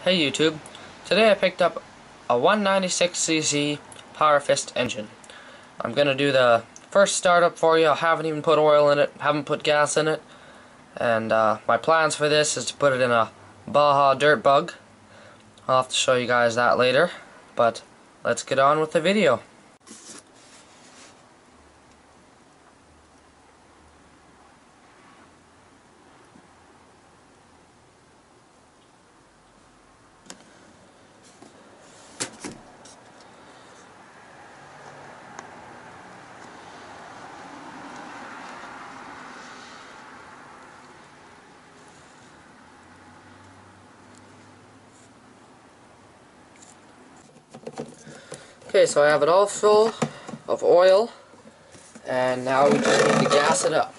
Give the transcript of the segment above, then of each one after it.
Hey YouTube, today I picked up a 196cc Power Fist engine. I'm gonna do the first startup for you. I haven't even put oil in it, haven't put gas in it, and my plans for this is to put it in a Baja Dirt Bug. I'll have to show you guys that later, but let's get on with the video. Okay, so I have it all full of oil, and now we just need to gas it up.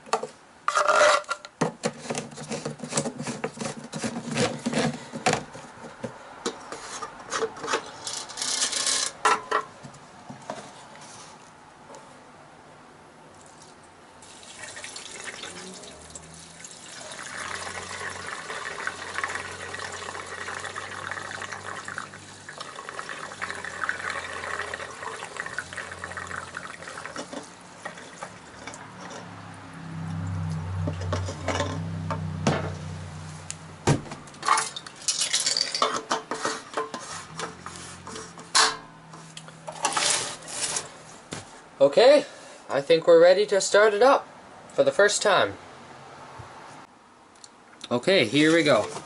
Okay, I think we're ready to start it up for the first time. Okay, here we go.